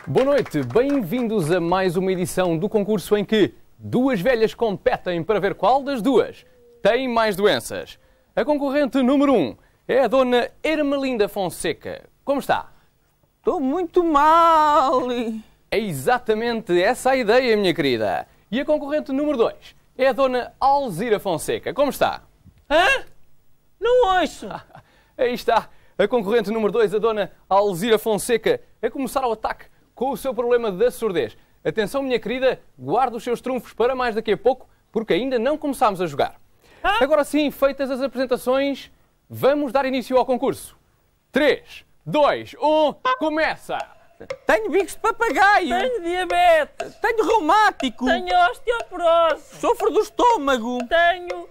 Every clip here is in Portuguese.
Boa noite, bem-vindos a mais uma edição do concurso em que duas velhas competem para ver qual das duas tem mais doenças. A concorrente número 1 é a dona Ermelinda Fonseca. Como está? Estou muito mal. É exatamente essa a ideia, minha querida. E a concorrente número 2 é a dona Alzira Fonseca. Como está? Hã? Não ouço. Aí está a concorrente número 2, a dona Alzira Fonseca, a começar o ataque com o seu problema da surdez. Atenção, minha querida, guarde os seus trunfos para mais daqui a pouco, porque ainda não começámos a jogar. Agora sim, feitas as apresentações, vamos dar início ao concurso. 3, 2, 1, começa! Tenho bicos de papagaio. Tenho diabetes. Tenho reumático. Tenho osteoporose. Sofro do estômago. Tenho...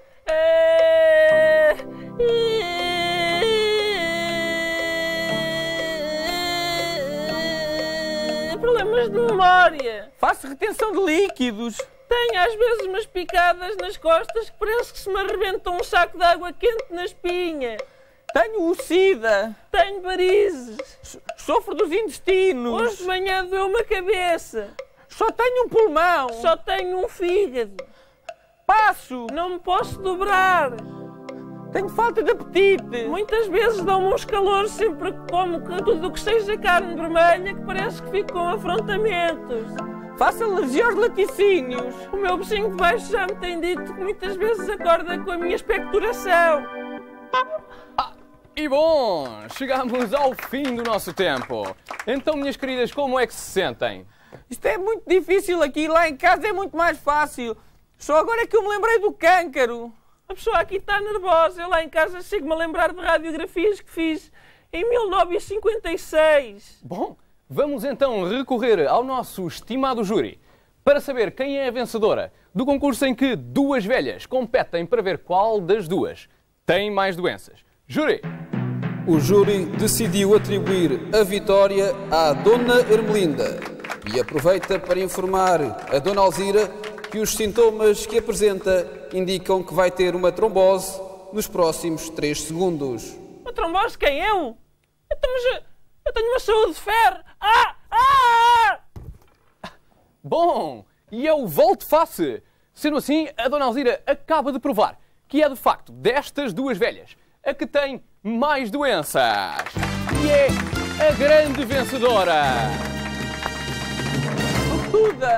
problemas de memória. Faço retenção de líquidos. Tenho às vezes umas picadas nas costas que parece que se me arrebenta um saco de água quente na espinha. Tenho o SIDA. Tenho varizes. Sofro dos intestinos. Hoje de manhã doeu-me a cabeça. Só tenho um pulmão. Só tenho um fígado. Passo. Não me posso dobrar. Tenho falta de apetite. Muitas vezes dão-me uns calores sempre que como tudo o que seja carne vermelha, que parece que fico com afrontamentos. Faço alergia aos laticínios. O meu vizinho de baixo já me tem dito que muitas vezes acorda com a minha expectoração. E bom, chegamos ao fim do nosso tempo. Então, minhas queridas, como é que se sentem? Isto é muito difícil aqui, lá em casa é muito mais fácil. Só agora é que eu me lembrei do câncaro. A pessoa aqui está nervosa. Eu lá em casa chego-me a lembrar de radiografias que fiz em 1956. Bom, vamos então recorrer ao nosso estimado júri para saber quem é a vencedora do concurso em que duas velhas competem para ver qual das duas tem mais doenças. Júri! O júri decidiu atribuir a vitória à Dona Ermelinda e aproveita para informar a Dona Alzira que os sintomas que apresenta indicam que vai ter uma trombose nos próximos 3 segundos. Uma trombose? Quem? Eu? Eu tenho uma saúde de ferro! Bom, e é o volte-face! Sendo assim, a Dona Alzira acaba de provar que é de facto destas duas velhas a que tem mais doenças. E é a grande vencedora! Tuda!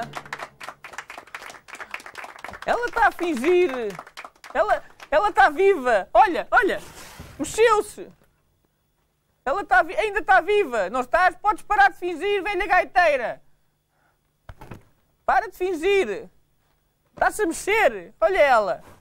Ela está a fingir. Ela está viva. Olha, mexeu-se. Ela ainda está viva. Não estás? Podes parar de fingir, velha gaiteira. Para de fingir. Está-se a mexer. Olha ela.